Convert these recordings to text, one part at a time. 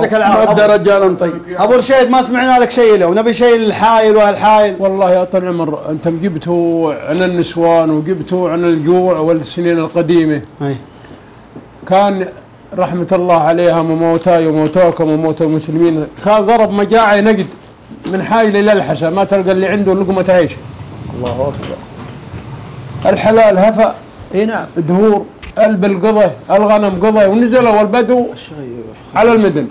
يعطيك العافيه. ابدا رجال طيب. ابو رشيد ما سمعنا لك شيء له، ونبي شيء الحايل والحايل. والله يا طال العمر انت جبتوا عن النسوان وجبتوا عن الجوع والسنين القديمه. اي كان رحمه الله عليهم وموتاي وموتاكم وموتى المسلمين، كان ضرب مجاعه نقد من حايل الى الحسا، ما تلقى اللي عنده لقمه عيش. الله اكبر. الحلال هفا. اي نعم. دهور البل قضى، الغنم قضى، ونزلوا والبدو على المدن.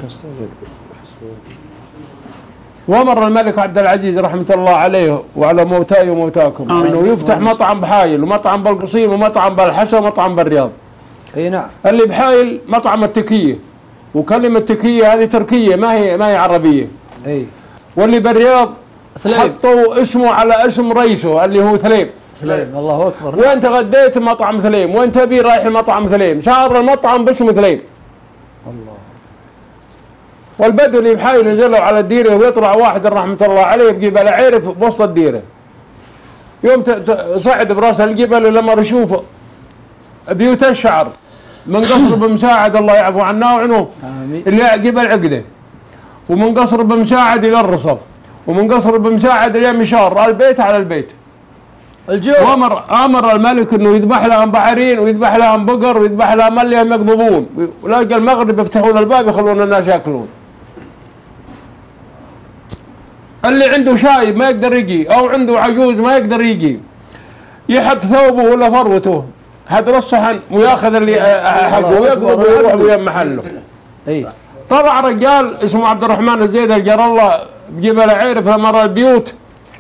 وامر الملك عبد العزيز رحمه الله عليه وعلى موتاي وموتاكم انه يفتح مطعم بحايل ومطعم بالقصيم ومطعم بالحسا ومطعم بالرياض. اي نعم. اللي بحايل مطعم التكيه، وكلمه تكيه هذه تركيه ما هي عربيه. اي. واللي بالرياض ثليب. حطوا اسمه على اسم رئيسه اللي هو ثليب. ثليم. الله اكبر. وين تغديت مطعم ثليم، وين تبي رايح المطعم ثليم، صار المطعم باسم ثليم. الله. والبدو اللي بحايل نزلوا على الديره، ويطلع واحد رحمه الله عليه بجبل عيرف بوسط الديره. يوم صعد براس الجبل لما يشوف بيوت الشعر من قصر بمساعد الله يعفو عنا وعنه اللي جبل عقده، ومن قصر بمساعد الى الرصف، ومن قصر بمساعد الى مشار، البيت على البيت. الجو. امر الملك انه يذبح لهم بعرين ويذبح لهم بقر ويذبح لهم اللي هم يقضبون، ولاقى المغرب يفتحون الباب يخلون الناس ياكلون. اللي عنده شايب ما يقدر يجي، او عنده عجوز ما يقدر يجي، يحط ثوبه ولا فروته هذا الصحن وياخذ اللي حقه ويقضب ويروح ويا محله. اي. طلع رجال اسمه عبد الرحمن الزيد الجر الله بجبل عيرف لما رأى البيوت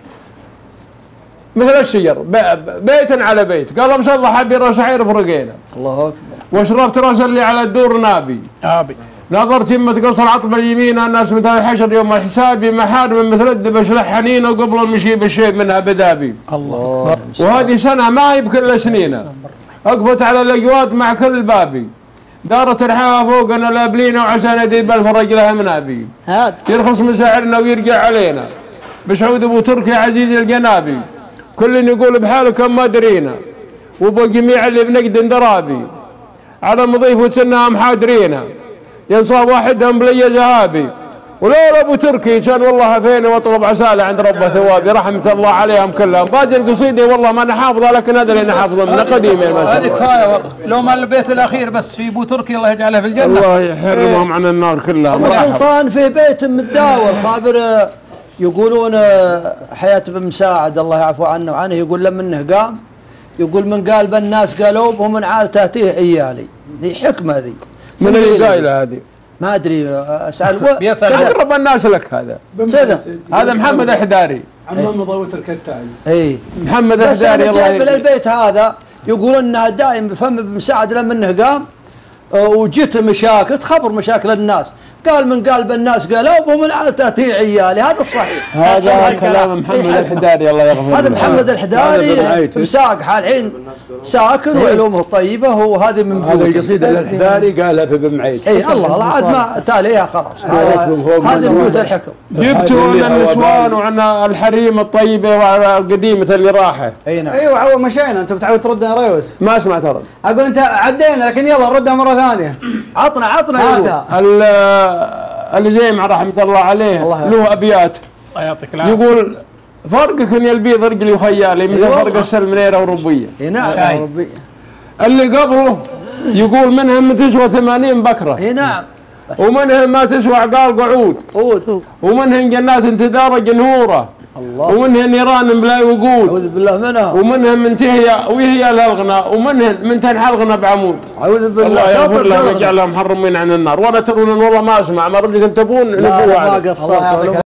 مثل الشجر بيت على بيت، قال مصلح ابي راس عيرف رقينا. الله اكبر. وشربت راس اللي على الدور نابي. نظرت يمة قصر عطب اليمين الناس مثل الحشر يوم الحساب، محارم مثل الدبش لحنين وقبل المشيب الشيء منها بدابي. الله. وهذه سنة ما هي بكل سنينها، اقفت على الاجواد مع كل بابي، دارت رحاها فوقنا لابلينا وعسى نديب الفرج لها منابي. يرخص من سعرنا ويرجع علينا بسعود ابو تركي عزيز الجنابي، كل يقول بحالكم ما درينا، وابو جميع اللي بنقد درابي، على مضيف وسنهم حاضرينا، ينصاب واحدهم بلي ذهابي، ولولا ابو تركي كان والله فين واطلب عساله عند ربه ثوابي، رحمه الله عليهم كلهم. باقي القصيده والله ما نحافظها، لكن هذا اللي نحافظه من قديم. هذه كفايه والله، لو ما البيت الاخير بس في ابو تركي الله يجعله في الجنه. الله يحرمهم عن النار كلها. السلطان في بيت متداول خابر، يقولون حياة بن مساعد الله يعفو عنه وعنه، يقول لما انه قام يقول من قال بالناس قالوب ومن عال تاتيه عيالي. ذي حكمه ذي. من اللي قايله هذه؟ ما ادري اسال. بيسال اقرب الناس لك هذا. هذا محمد الحداري. عمام مضوت الكتاعي. اي محمد الحداري الله يجيب البيت هذا يقول انها دائم بفم بن مساعد لما انه قام وجت مشاكل، تخبر مشاكل الناس، قال من قال بالناس قالوا ومن عال تاتي عيالي. هذا الصحيح. هذا كلام محمد الحداري الله يغفر له. هذا محمد الحداري مساق حالحين ساكن وعلومه طيبه، وهذه من هذا القصيده الحداري قالها في بن معيد. اي الله عاد ما تاليها خلاص. هذه بيوت الحكم. جبتوا عن النسوان وعن الحريم الطيبه وعلى القديمه اللي راحه. اي نعم. ايوه عو مشينا، انت بتعود تردنا ريوس. ما سمعت رد. اقول انت عدينا لكن يلا نردها مره ثانيه. عطنا اللي زي مع رحمه الله عليه له ابيات. الله يعطيك العافيه. يقول فرقك ان البيض رجلي وخيالي مثل فرق السلمنيره وربيه. اي نعم. اللي قبله يقول منهم تسوى 80 بكره. اي نعم. ومنهم ما تسوى عقال قعود. ومنهم جنات تدارج نهوره. الله. ومنهم نيران بلا وقود. اعوذ بالله منها. ومنهم منتهيه وهي الغنى، ومنهم من تنحى الغنى بعمود. اعوذ بالله. الله يغفر لهم ويجعلهم محرمين عن النار. ولا ترون والله ما اسمع ما رجل تبون نبوه. ما قصرت.